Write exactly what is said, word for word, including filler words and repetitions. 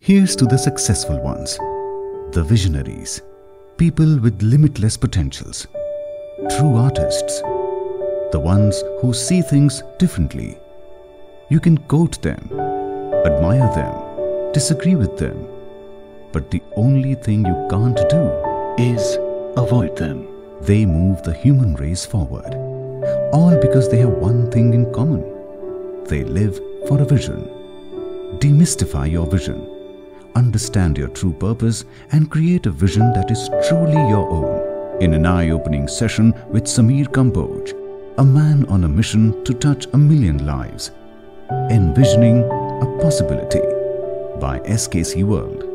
Here's to the successful ones, the visionaries, people with limitless potentials, true artists, the ones who see things differently. You can quote them, admire them, disagree with them, but the only thing you can't do is avoid them. They move the human race forward, all because they have one thing in common. They live for a vision. Demystify your vision, understand your true purpose, and create a vision that is truly your own. In an eye-opening session with Sameer Kamboj, a man on a mission to touch a million lives, Envisioning a Possibility by S K C World.